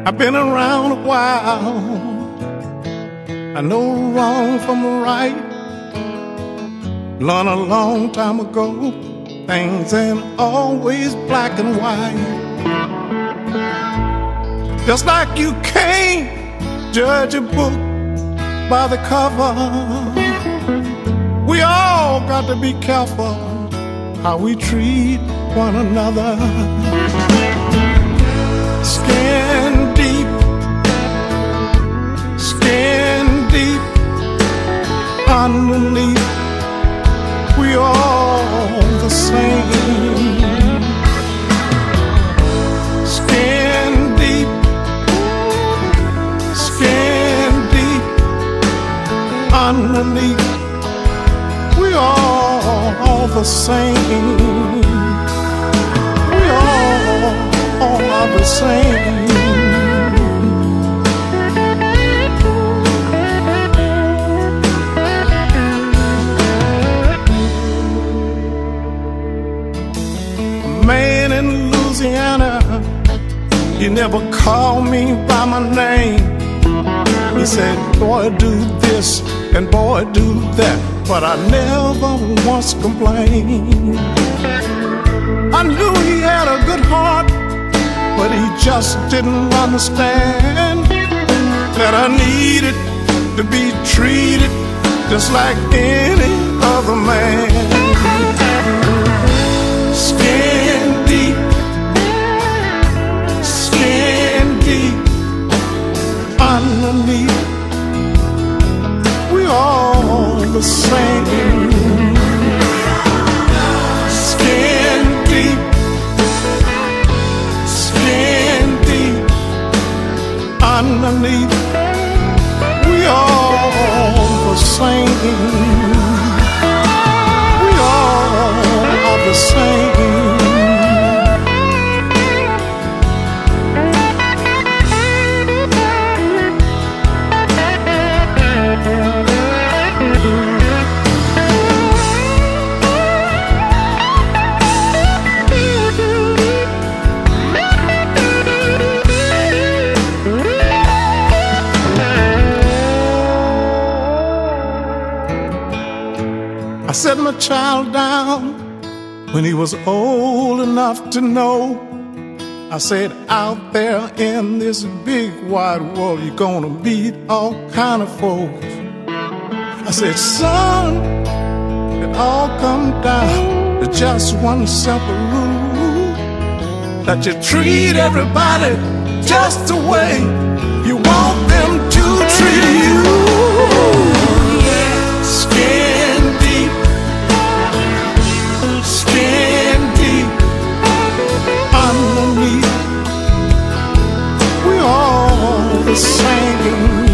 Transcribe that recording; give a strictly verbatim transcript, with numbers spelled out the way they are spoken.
I've been around a while. I know wrong from right. Learned a long time ago, things ain't always black and white. Just like you can't judge a book by the cover, we all got to be careful how we treat one another. Skin deep, skin deep, underneath, we all the same. Skin deep, skin deep, underneath, we all the same. We all, all are the same. A man in Louisiana, he never called me by my name. He said, boy, do this and boy, do that, but I never once complained. I knew he had a good heart, but he just didn't understand that I needed to be treated just like any other man. Skin deep, skin deep, underneath, we all the same. Skin deep, skin deep, underneath, we all the same. We all are the same. I set my child down when he was old enough to know. I said, out there in this big wide world, you're gonna meet all kind of folks. I said, son, it all come down to just one simple rule, that you treat everybody just the way you want them to treat you. Skin deep, skin deep, underneath, we all the same.